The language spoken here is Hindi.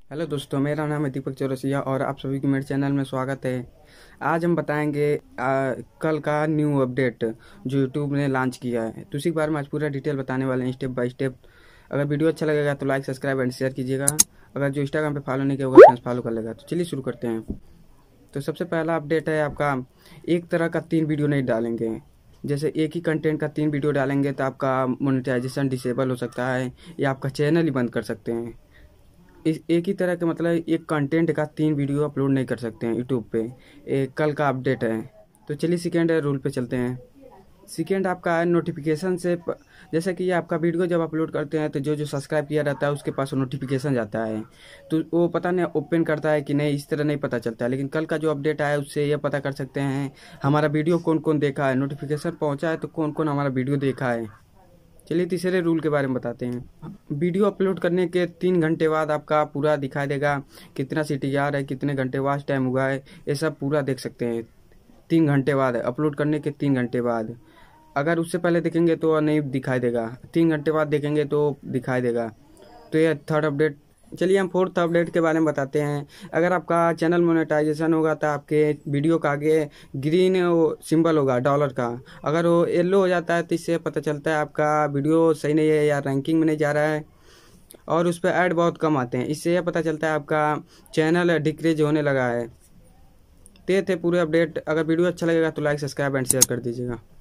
हेलो दोस्तों, मेरा नाम है दीपक चौरसिया और आप सभी को मेरे चैनल में स्वागत है। आज हम बताएंगे कल का न्यू अपडेट जो यूट्यूब ने लॉन्च किया है। तो उसी के बारे में आज पूरा डिटेल बताने वाले हैं, स्टेप बाय स्टेप। अगर वीडियो अच्छा लगेगा तो लाइक, सब्सक्राइब एंड शेयर कीजिएगा। अगर जो इंस्टाग्राम पे फॉलो नहीं किया होगा तो फॉलो कर लेगा। तो चलिए शुरू करते हैं। तो सबसे पहला अपडेट है आपका, एक तरह का 3 वीडियो नहीं डालेंगे। जैसे एक ही कंटेंट का 3 वीडियो डालेंगे तो आपका मोनेटाइजेशन डिसेबल हो सकता है या आपका चैनल ही बंद कर सकते हैं। इस एक ही तरह के मतलब एक कंटेंट का 3 वीडियो अपलोड नहीं कर सकते हैं यूट्यूब पे। कल का अपडेट है। तो चलिए सेकेंड रूल पे चलते हैं। सेकेंड आपका है नोटिफिकेशन से जैसे कि ये आपका वीडियो जब अपलोड करते हैं तो जो जो सब्सक्राइब किया रहता है उसके पास नोटिफिकेशन जाता है। तो वो पता नहीं ओपन करता है कि नहीं, इस तरह नहीं पता चलता है। लेकिन कल का जो अपडेट आया उससे ये पता कर सकते हैं हमारा वीडियो कौन कौन देखा है, नोटिफिकेशन पहुँचा है तो कौन कौन हमारा वीडियो देखा है। चलिए तीसरे रूल के बारे में बताते हैं। वीडियो अपलोड करने के 3 घंटे बाद आपका पूरा दिखाई देगा कितना CTR है, कितने घंटे वॉच टाइम हुआ है, ये सब पूरा देख सकते हैं। 3 घंटे बाद है, अपलोड करने के 3 घंटे बाद। अगर उससे पहले देखेंगे तो नहीं दिखाई देगा, 3 घंटे बाद देखेंगे तो दिखाई देगा। तो ये थर्ड अपडेट। चलिए हम फोर्थ अपडेट के बारे में बताते हैं। अगर आपका चैनल मोनेटाइजेशन होगा तो आपके वीडियो का आगे ग्रीन सिंबल होगा डॉलर का। अगर वो येलो हो जाता है तो इससे पता चलता है आपका वीडियो सही नहीं है या रैंकिंग में नहीं जा रहा है और उस पर ऐड बहुत कम आते हैं। इससे यह पता चलता है आपका चैनल डिक्रीज होने लगा है। तो ये थे पूरे अपडेट। अगर वीडियो अच्छा लगेगा तो लाइक, सब्सक्राइब एंड शेयर कर दीजिएगा।